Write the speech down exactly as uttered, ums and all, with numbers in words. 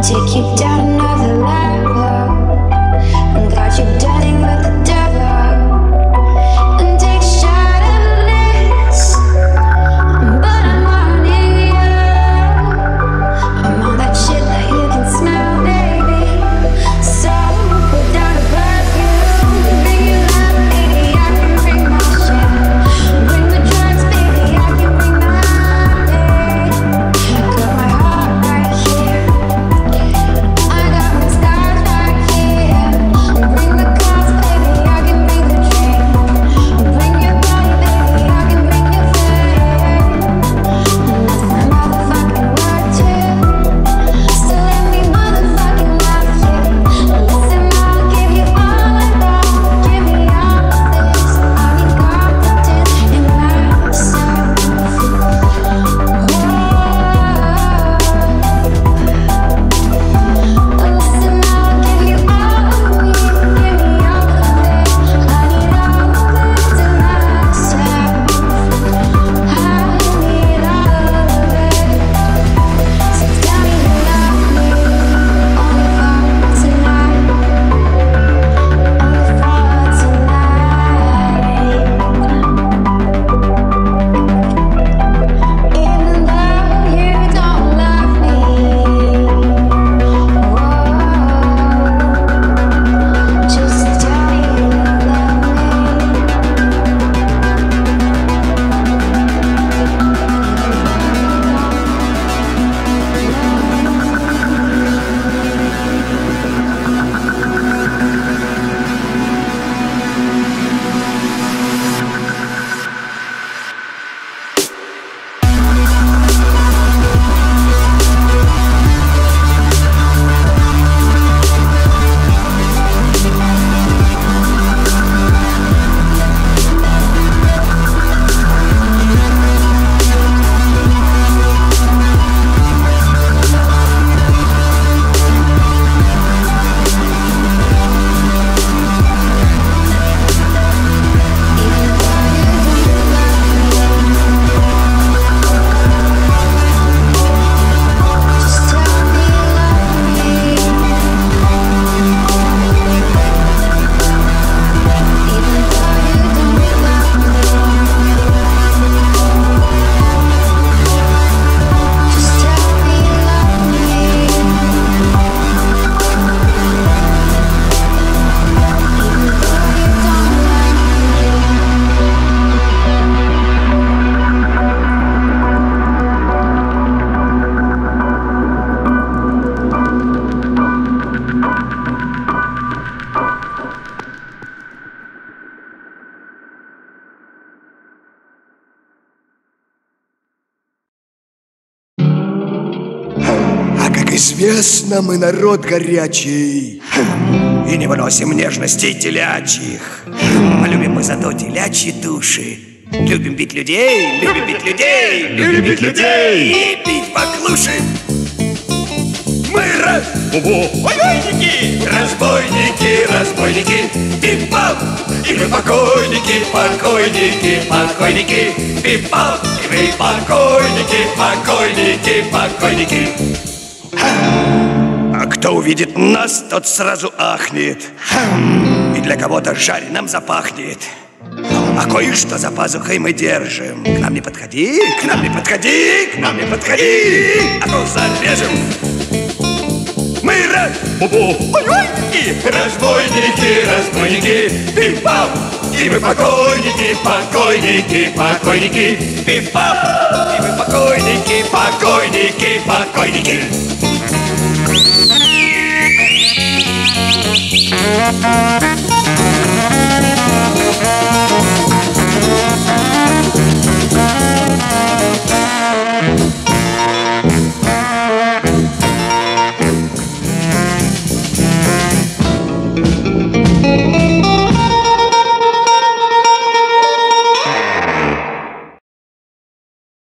take you down another level. I'm glad you're dealing with the devil and take a shot at this. But I'm warning you, I'm on that shit that you can smell, baby. So put down the perfume, bring your love, baby. I can bring my shit. Bring the drugs, baby. I can bring my pain. I got my heart right here. I got my scars right here. Bring the cars, baby. I can bring the train. Bring your body, baby. I can bring your fame. And that's my motherfucking word too. So let me motherfucking love you. Listen, I'll give you all I got. Give me all of this. I'll be confident in myself. Listen, I'll give you all of me. Give me all of it. I need all of this in myself. I need all of it. So tell me you love me. Only for tonight. Only for tonight. Even though you don't love me. Just tell me you love me. Just tell me you love me. Even though you don't love me. Just tell me you love me. Even though you don't love А как известно, мы народ горячий и не выносим нежностей телячьих. А любим мы зато телячьи души. Любим бить людей, любим бить людей, любим бить людей и пить поклуши. Мы разбойники, разбойники, разбойники, пип-пап, и мы покойники, покойники, покойники, пип-пап, и мы покойники, покойники, покойники. А кто увидит нас, тот сразу ахнет, и для кого-то жареным запахнет. А кое-что за пазухой мы держим. К нам не подходи, к нам не подходи, к нам не подходи, а то зарежем. Мы разбойники, разбойники, разбойники, пип-пап, и мы покойники, покойники, покойники, пип-пап, и мы покойники, покойники, покойники. me.